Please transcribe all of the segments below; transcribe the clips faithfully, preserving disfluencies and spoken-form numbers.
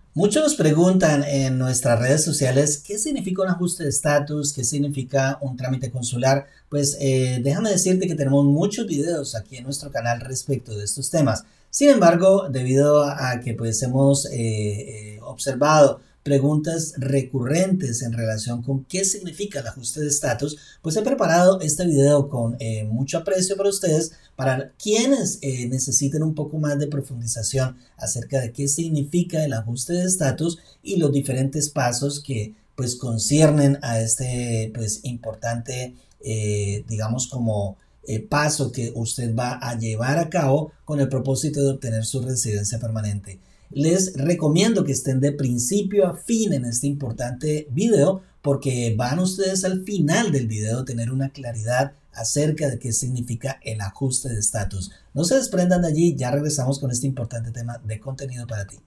Muchos nos preguntan en nuestras redes sociales qué significa un ajuste de estatus, qué significa un trámite consular. Pues eh, déjame decirte que tenemos muchos videos aquí en nuestro canal respecto de estos temas. Sin embargo, debido a que pues hemos eh, eh, observado preguntas recurrentes en relación con qué significa el ajuste de estatus, pues he preparado este video con eh, mucho aprecio para ustedes, para quienes eh, necesiten un poco más de profundización acerca de qué significa el ajuste de estatus y los diferentes pasos que pues conciernen a este pues importante eh, digamos como eh, paso que usted va a llevar a cabo con el propósito de obtener su residencia permanente. Les recomiendo que estén de principio a fin en este importante video, porque van ustedes al final del video a tener una claridad acerca de qué significa el ajuste de estatus. No se desprendan de allí, ya regresamos con este importante tema de contenido para ti.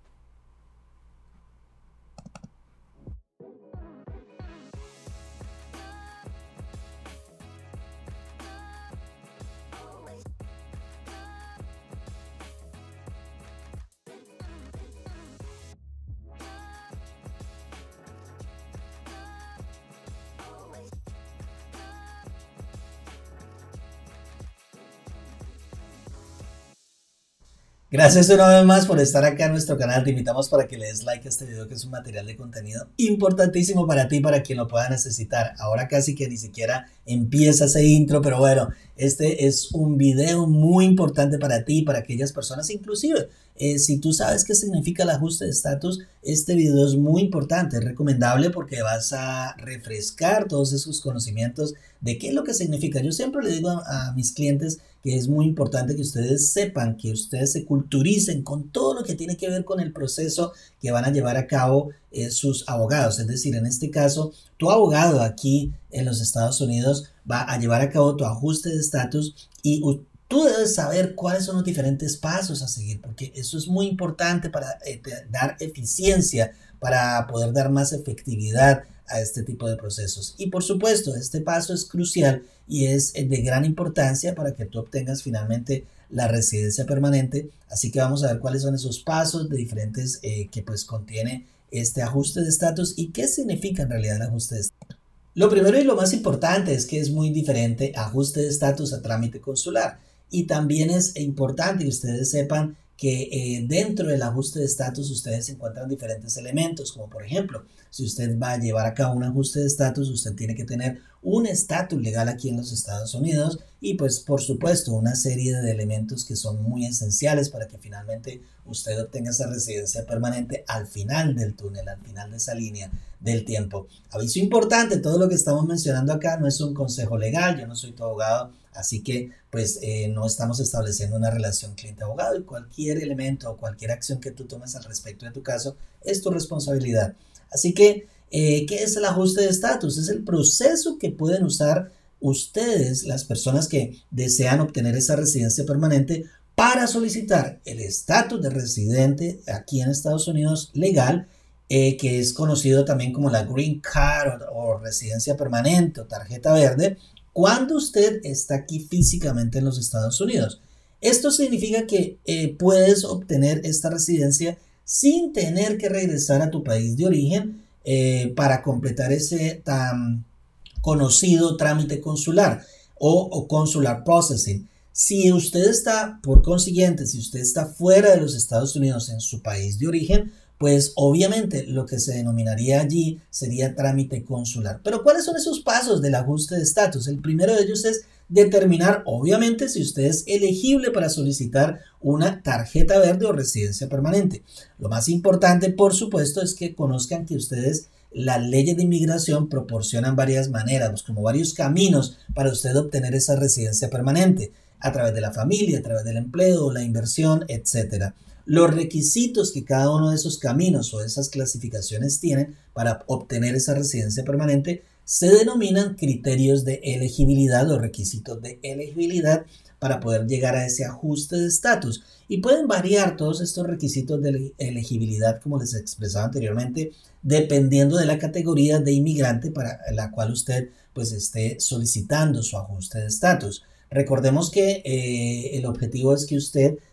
Gracias una vez más por estar acá en nuestro canal. Te invitamos para que le des like a este video, que es un material de contenido importantísimo para ti, para quien lo pueda necesitar. Ahora casi que ni siquiera empieza ese intro, pero bueno, este es un video muy importante para ti, para aquellas personas. Inclusive, eh, si tú sabes qué significa el ajuste de estatus, este video es muy importante, es recomendable, porque vas a refrescar todos esos conocimientos de qué es lo que significa. Yo siempre le digo a, a mis clientes que es muy importante que ustedes sepan, que ustedes se culturicen con todo lo que tiene que ver con el proceso que van a llevar a cabo eh, sus abogados. Es decir, en este caso, tu abogado aquí en los Estados Unidos va a llevar a cabo tu ajuste de estatus, y tú debes saber cuáles son los diferentes pasos a seguir, porque eso es muy importante para eh, dar eficiencia, para poder dar más efectividad a este tipo de procesos. Y por supuesto, este paso es crucial y es de gran importancia para que tú obtengas finalmente la residencia permanente. Así que vamos a ver cuáles son esos pasos de diferentes eh, que pues contiene este ajuste de estatus y qué significa en realidad el ajuste de estatus. Lo primero y lo más importante es que es muy diferente ajuste de estatus a trámite consular. Y también es importante que ustedes sepan que eh, dentro del ajuste de estatus ustedes encuentran diferentes elementos, como por ejemplo, si usted va a llevar a cabo un ajuste de estatus, usted tiene que tener un estatus legal aquí en los Estados Unidos, y pues por supuesto una serie de elementos que son muy esenciales para que finalmente usted obtenga esa residencia permanente al final del túnel, al final de esa línea del tiempo. Aviso importante, todo lo que estamos mencionando acá no es un consejo legal, yo no soy tu abogado, así que pues eh, no estamos estableciendo una relación cliente-abogado, y cualquier elemento o cualquier acción que tú tomes al respecto de tu caso es tu responsabilidad. Así que, eh, ¿qué es el ajuste de estatus? Es el proceso que pueden usar ustedes, las personas que desean obtener esa residencia permanente, para solicitar el estatus de residente aquí en Estados Unidos legal, eh, que es conocido también como la Green Card o, o residencia permanente o tarjeta verde, cuando usted está aquí físicamente en los Estados Unidos. Esto significa que eh, puedes obtener esta residencia sin tener que regresar a tu país de origen eh, para completar ese tan conocido trámite consular o, o consular processing. Si usted está, por consiguiente, si usted está fuera de los Estados Unidos en su país de origen, pues obviamente lo que se denominaría allí sería trámite consular. Pero ¿cuáles son esos pasos del ajuste de estatus? El primero de ellos es determinar, obviamente, si usted es elegible para solicitar una tarjeta verde o residencia permanente. Lo más importante, por supuesto, es que conozcan que ustedes, las leyes de inmigración proporcionan varias maneras, como varios caminos para usted obtener esa residencia permanente, a través de la familia, a través del empleo, la inversión, etcétera. Los requisitos que cada uno de esos caminos o esas clasificaciones tienen para obtener esa residencia permanente se denominan criterios de elegibilidad o requisitos de elegibilidad para poder llegar a ese ajuste de estatus. Y pueden variar todos estos requisitos de elegibilidad, como les expresaba anteriormente, dependiendo de la categoría de inmigrante para la cual usted pues esté solicitando su ajuste de estatus. Recordemos que eh, el objetivo es que usted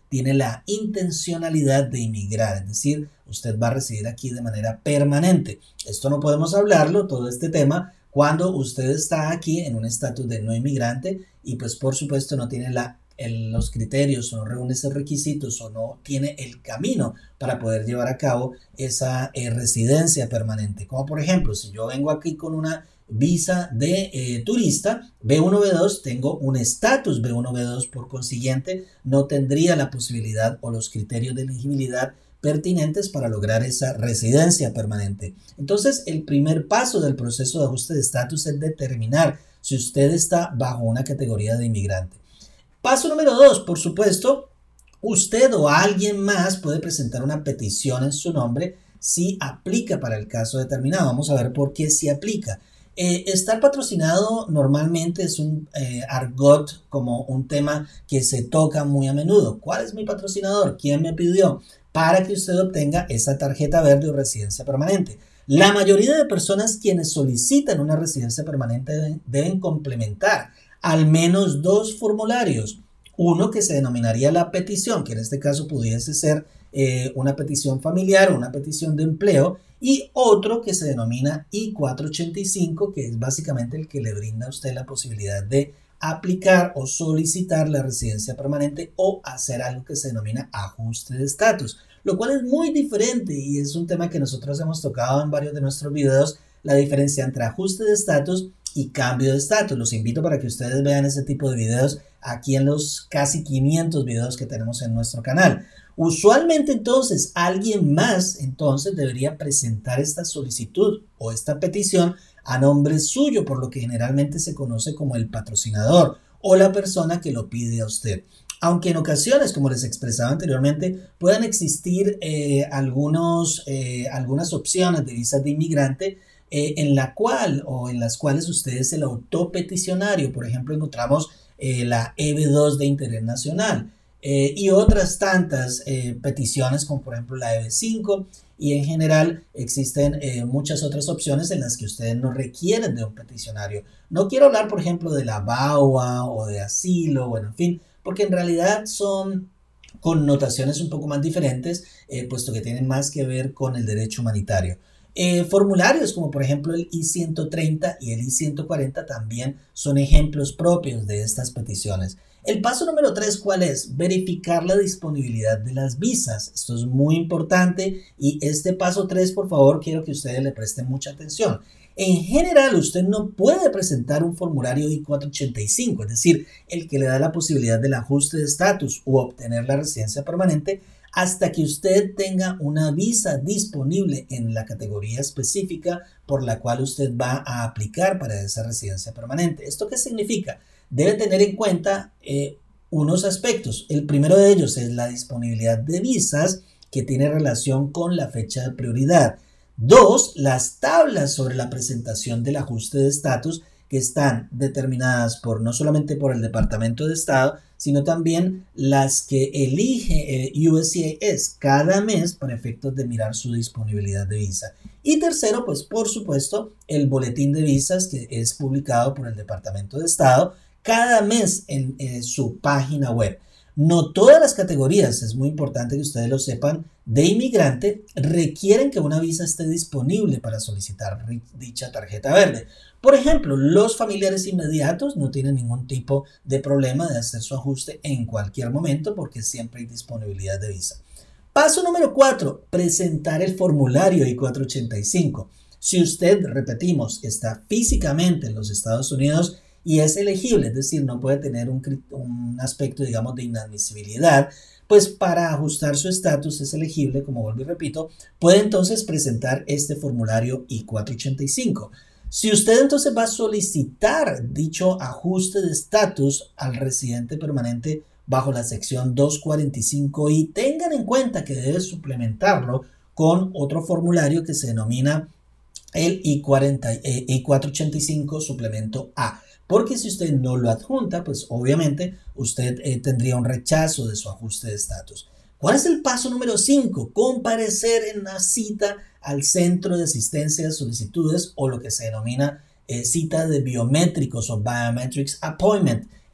tiene la intencionalidad de inmigrar, es decir, usted va a residir aquí de manera permanente. Esto no podemos hablarlo, todo este tema, cuando usted está aquí en un estatus de no inmigrante y pues por supuesto no tiene la, el, los criterios o no reúne esos requisitos o no tiene el camino para poder llevar a cabo esa eh, residencia permanente. Como por ejemplo, si yo vengo aquí con una visa de eh, turista B uno B dos, tengo un estatus B uno B dos, por consiguiente no tendría la posibilidad o los criterios de elegibilidad pertinentes para lograr esa residencia permanente. Entonces, el primer paso del proceso de ajuste de estatus es determinar si usted está bajo una categoría de inmigrante. Paso número dos, por supuesto, usted o alguien más puede presentar una petición en su nombre si aplica para el caso determinado. Vamos a ver por qué si aplica. Eh, estar patrocinado normalmente es un eh, argot, como un tema que se toca muy a menudo. ¿Cuál es mi patrocinador? ¿Quién me pidió? Para que usted obtenga esa tarjeta verde o residencia permanente. La mayoría de personas quienes solicitan una residencia permanente deben, deben complementar al menos dos formularios. Uno que se denominaría la petición, que en este caso pudiese ser eh, una petición familiar o una petición de empleo, y otro que se denomina I cuatrocientos ochenta y cinco, que es básicamente el que le brinda a usted la posibilidad de aplicar o solicitar la residencia permanente o hacer algo que se denomina ajuste de estatus, lo cual es muy diferente y es un tema que nosotros hemos tocado en varios de nuestros videos, la diferencia entre ajuste de estatus y cambio de estatus. Los invito para que ustedes vean ese tipo de videos aquí en los casi quinientos videos que tenemos en nuestro canal. Usualmente entonces alguien más entonces debería presentar esta solicitud o esta petición a nombre suyo, por lo que generalmente se conoce como el patrocinador o la persona que lo pide a usted. Aunque en ocasiones, como les expresaba anteriormente, puedan existir eh, algunos, eh, algunas opciones de visas de inmigrante eh, en la cual o en las cuales usted es el autopeticionario. Por ejemplo, encontramos eh, la E B dos de interés nacional eh, y otras tantas eh, peticiones como por ejemplo la E B cinco, y en general existen eh, muchas otras opciones en las que ustedes no requieren de un peticionario. No quiero hablar por ejemplo de la B A U A o de asilo, bueno, en fin, porque en realidad son connotaciones un poco más diferentes, eh, puesto que tienen más que ver con el derecho humanitario. Eh, formularios como por ejemplo el I ciento treinta y el I ciento cuarenta también son ejemplos propios de estas peticiones. El paso número tres, ¿cuál es? Verificar la disponibilidad de las visas. Esto es muy importante y este paso tres, por favor, quiero que ustedes le presten mucha atención. En general, usted no puede presentar un formulario I cuatrocientos ochenta y cinco, es decir, el que le da la posibilidad del ajuste de estatus u obtener la residencia permanente, hasta que usted tenga una visa disponible en la categoría específica por la cual usted va a aplicar para esa residencia permanente. ¿Esto qué significa? Debe tener en cuenta eh, unos aspectos. El primero de ellos es la disponibilidad de visas que tiene relación con la fecha de prioridad. Dos, las tablas sobre la presentación del ajuste de estatus que están determinadas por no solamente por el Departamento de Estado, sino también las que elige el U S C I S cada mes para efectos de mirar su disponibilidad de visa. Y tercero, pues por supuesto, el boletín de visas que es publicado por el Departamento de Estado cada mes en, en su página web. No todas las categorías, es muy importante que ustedes lo sepan, de inmigrante requieren que una visa esté disponible para solicitar dicha tarjeta verde. Por ejemplo, los familiares inmediatos no tienen ningún tipo de problema de hacer su ajuste en cualquier momento porque siempre hay disponibilidad de visa. Paso número cuatro, presentar el formulario I cuatrocientos ochenta y cinco. Si usted, repetimos, está físicamente en los Estados Unidos y es elegible, es decir, no puede tener un, un aspecto, digamos, de inadmisibilidad, pues para ajustar su estatus es elegible, como vuelvo y repito, puede entonces presentar este formulario I cuatrocientos ochenta y cinco. Si usted entonces va a solicitar dicho ajuste de estatus al residente permanente bajo la sección doscientos cuarenta y cinco i, tengan en cuenta que debe suplementarlo con otro formulario que se denomina el I cuatrocientos ochenta y cinco suplemento A. Porque si usted no lo adjunta, pues obviamente usted eh, tendría un rechazo de su ajuste de estatus. ¿Cuál es el paso número cinco? Comparecer en una cita al centro de asistencia de solicitudes o lo que se denomina eh, cita de biométricos o biometrics appointment.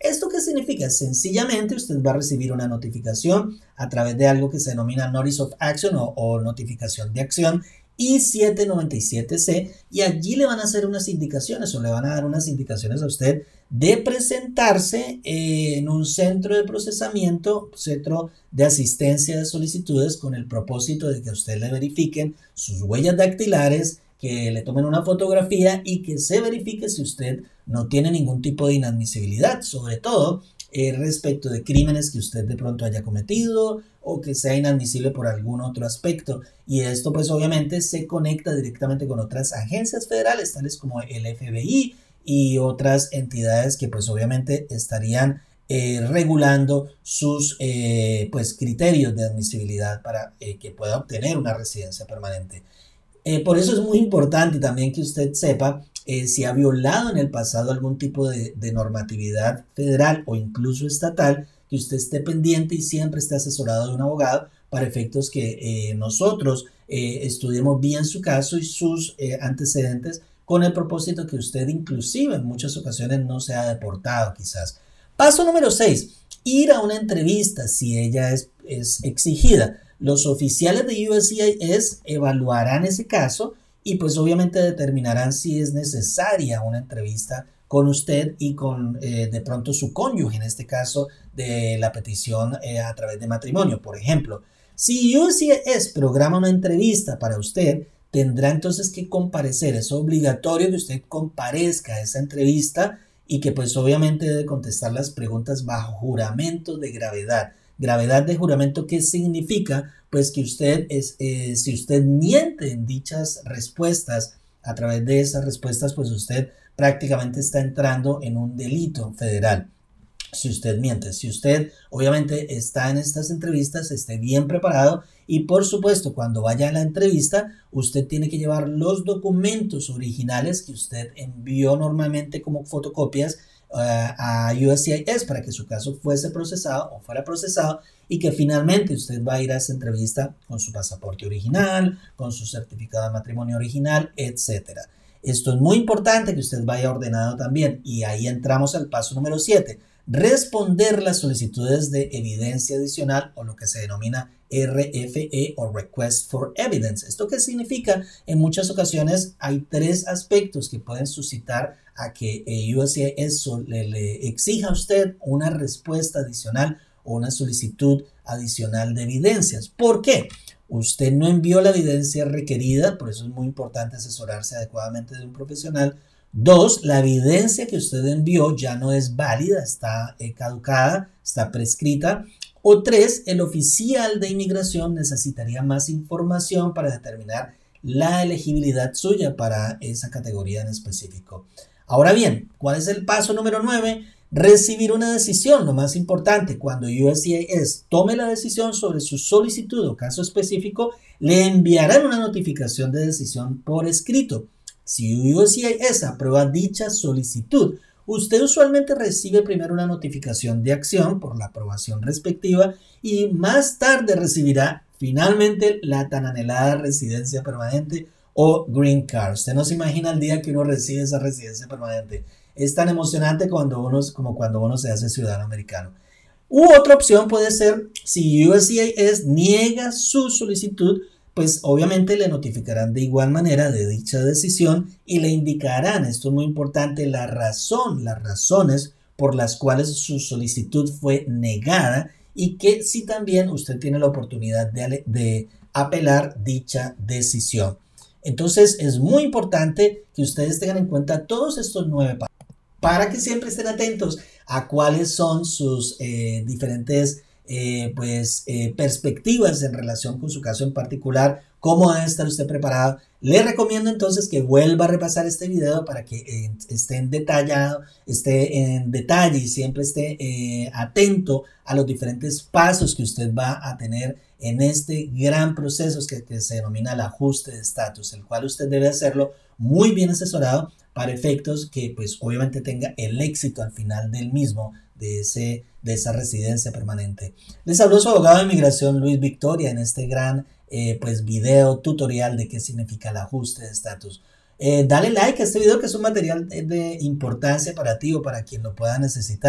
¿Esto qué significa? Sencillamente usted va a recibir una notificación a través de algo que se denomina Notice of Action o, o notificación de acción I siete noventa y siete C, y allí le van a hacer unas indicaciones o le van a dar unas indicaciones a usted de presentarse en un centro de procesamiento, centro de asistencia de solicitudes, con el propósito de que a usted le verifiquen sus huellas dactilares, que le tomen una fotografía y que se verifique si usted no tiene ningún tipo de inadmisibilidad, sobre todo eh, respecto de crímenes que usted de pronto haya cometido o que sea inadmisible por algún otro aspecto. Y esto pues obviamente se conecta directamente con otras agencias federales, tales como el F B I y otras entidades que pues obviamente estarían eh, regulando sus eh, pues criterios de admisibilidad para eh, que pueda obtener una residencia permanente. Eh, por eso es muy importante también que usted sepa eh, si ha violado en el pasado algún tipo de, de normatividad federal o incluso estatal, que usted esté pendiente y siempre esté asesorado de un abogado para efectos que eh, nosotros eh, estudiemos bien su caso y sus eh, antecedentes, con el propósito que usted inclusive en muchas ocasiones no sea deportado quizás. Paso número seis, ir a una entrevista si ella es, es exigida. Los oficiales de U S C I S evaluarán ese caso y pues obviamente determinarán si es necesaria una entrevista con usted y con eh, de pronto su cónyuge, en este caso de la petición eh, a través de matrimonio. Por ejemplo, si U S C I S programa una entrevista para usted, tendrá entonces que comparecer. Es obligatorio que usted comparezca a esa entrevista y que pues obviamente debe contestar las preguntas bajo juramento de gravedad. Gravedad de juramento, ¿qué significa? Pues que usted, es, eh, si usted miente en dichas respuestas, a través de esas respuestas, pues usted prácticamente está entrando en un delito federal. Si usted miente, si usted obviamente está en estas entrevistas, esté bien preparado y por supuesto cuando vaya a la entrevista usted tiene que llevar los documentos originales que usted envió normalmente como fotocopias uh, a U S C I S para que su caso fuese procesado o fuera procesado y que finalmente usted va a ir a esa entrevista con su pasaporte original, con su certificado de matrimonio original, etcétera. Esto es muy importante que usted vaya ordenado también y ahí entramos al paso número siete. Responder las solicitudes de evidencia adicional o lo que se denomina R F E o Request for Evidence. ¿Esto qué significa? En muchas ocasiones hay tres aspectos que pueden suscitar a que U S C I S le, le exija a usted una respuesta adicional o una solicitud adicional de evidencias. ¿Por qué? Usted no envió la evidencia requerida, por eso es muy importante asesorarse adecuadamente de un profesional. Dos, la evidencia que usted envió ya no es válida, está eh, caducada, está prescrita. O tres, el oficial de inmigración necesitaría más información para determinar la elegibilidad suya para esa categoría en específico. Ahora bien, ¿cuál es el paso número nueve? Recibir una decisión. Lo más importante, cuando U S C I S tome la decisión sobre su solicitud o caso específico, le enviarán una notificación de decisión por escrito. Si U S C I S aprueba dicha solicitud, usted usualmente recibe primero una notificación de acción por la aprobación respectiva y más tarde recibirá finalmente la tan anhelada residencia permanente o Green Card. Usted no se imagina el día que uno recibe esa residencia permanente. Es tan emocionante cuando uno, como cuando uno se hace ciudadano americano. U otra opción puede ser, si U S C I S niega su solicitud, pues obviamente le notificarán de igual manera de dicha decisión y le indicarán, esto es muy importante, la razón, las razones por las cuales su solicitud fue negada y que si también usted tiene la oportunidad de, de apelar dicha decisión. Entonces es muy importante que ustedes tengan en cuenta todos estos nueve pasos para que siempre estén atentos a cuáles son sus eh, diferentes eh, pues, eh, perspectivas en relación con su caso en particular, cómo debe estar usted preparado. Le recomiendo entonces que vuelva a repasar este video para que eh, esté en detallado, esté en detalle y siempre esté eh, atento a los diferentes pasos que usted va a tener en este gran proceso que, que se denomina el ajuste de estatus, el cual usted debe hacerlo muy bien asesorado para efectos que pues obviamente tenga el éxito al final del mismo, de, ese, de esa residencia permanente. Les habló su abogado de inmigración Luis Victoria en este gran eh, pues video tutorial de qué significa el ajuste de estatus. Eh, dale like a este video que es un material de, de importancia para ti o para quien lo pueda necesitar.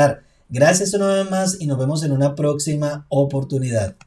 Gracias una vez más y nos vemos en una próxima oportunidad.